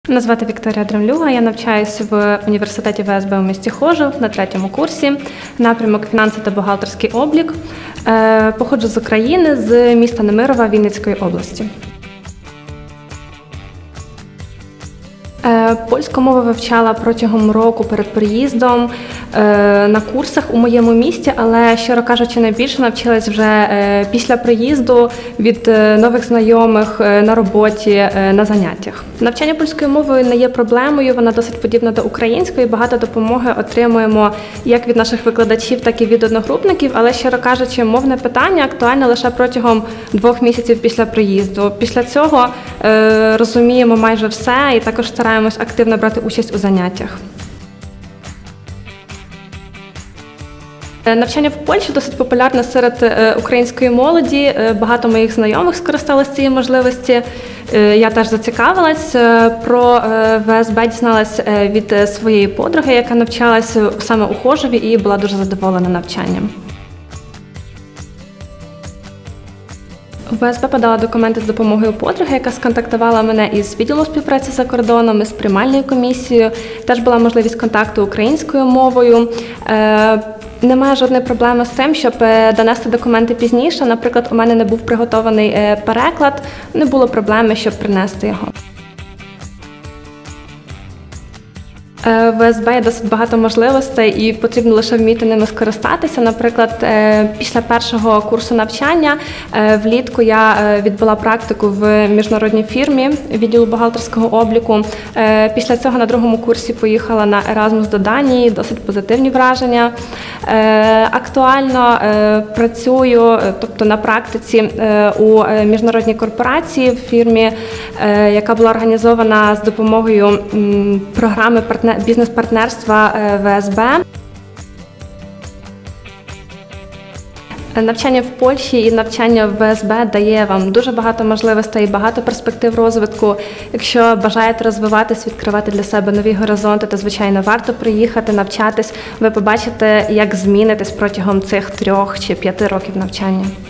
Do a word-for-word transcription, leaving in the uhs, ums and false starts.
Мене звати Вікторія Дремлюга, я навчаюся в університеті ВСБ у місті Хожив на третьому курсі, напрямок фінанси та бухгалтерський облік. Походжу з України, з міста Немирова Вінницької області. Польську мову вивчала протягом року перед приїздом на курсах у моєму місті, але, щиро кажучи, найбільше навчилась вже після приїзду від нових знайомих на роботі, на заняттях. Навчання польською мовою не є проблемою, вона досить подібна до української, багато допомоги отримуємо як від наших викладачів, так і від одногрупників, але, щиро кажучи, мовне питання актуальне лише протягом двох місяців після приїзду. Після цього е, розуміємо майже все і також стараємось активно брати участь у заняттях. Навчання в Польщі досить популярне серед української молоді. Багато моїх знайомих скористалися цієї можливості. Я теж зацікавилась. Про ВСБ дізналась від своєї подруги, яка навчалась саме у Хожеві і була дуже задоволена навчанням. В ВСБ подала документи з допомогою подруги, яка сконтактувала мене із відділу співпраці за кордоном, із приймальною комісією. Теж була можливість контакту українською мовою. Немає жодної проблеми з тим, щоб донести документи пізніше. Наприклад, у мене не був приготований переклад, не було проблеми, щоб принести його. В ВСБ є досить багато можливостей і потрібно лише вміти ними скористатися. Наприклад, після першого курсу навчання влітку я відбула практику в міжнародній фірмі відділу бухгалтерського обліку. Після цього на другому курсі поїхала на Еразмус до Данії, досить позитивні враження. Актуально працюю, тобто на практиці у міжнародній корпорації в фірмі, яка була організована з допомогою програми бізнес-партнерства ВСБ. Навчання в Польщі і навчання в ВСБ дає вам дуже багато можливостей, багато перспектив розвитку. Якщо бажаєте розвиватись, відкривати для себе нові горизонти, то, звичайно, варто приїхати, навчатись. Ви побачите, як змінитесь протягом цих трьох чи п'яти років навчання.